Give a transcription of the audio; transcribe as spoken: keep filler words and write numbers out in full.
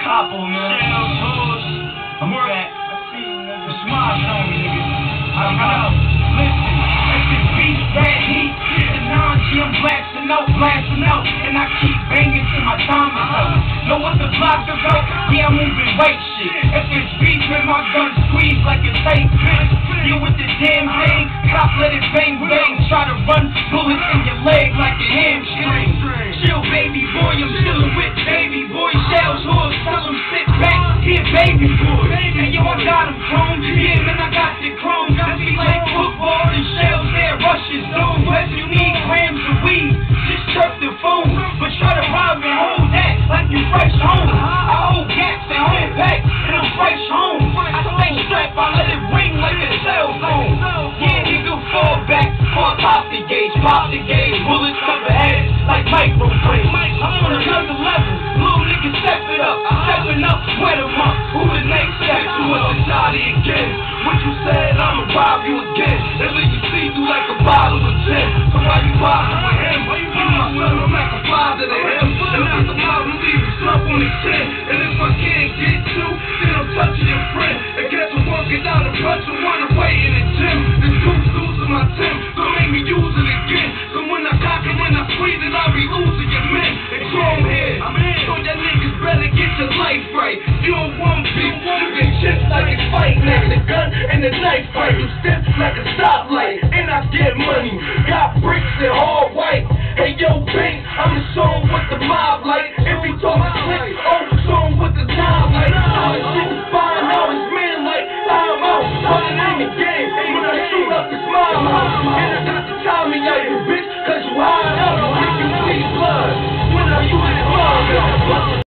Capo, man. I'm back. The smile on me, nigga. I know. Listen, it's this beat, bad heat. The non-G, I'm blasting out, blasting out. And I keep banging till my time is up. Know what the block to go? Yeah, I'm moving weight shit. If it's beef, man, my gun squeeze like a tape bitch. You with the damn thing, cop let it bang bang. Try to run bullets in your leg like a hamstring. Chill, baby boy, I'm chillin' with baby boy. Shells, horse, tell him sit back, here, baby boy. And yo, I got him chrome, yeah, man, I got the chrome. Got me like football and shells there, Russian zone. Whether you need grams of weed, just chirp the phone. But try to rob and hold that like you fresh home. I hold gas and hold back, and I'm fresh home. I stay strapped, I let it ring like a cell phone. Yeah, nigga, fall back, or pop the gauge, pop the gauge. Bullets cover heads like microwaves. I'm on another level, little nigga step it up, stepping up, wet em up. Who the next step to us and Johnny again? What you said, I'ma rob you again. And let you see through like a bottle of gin. So why you bothering with him? You my son, I'm like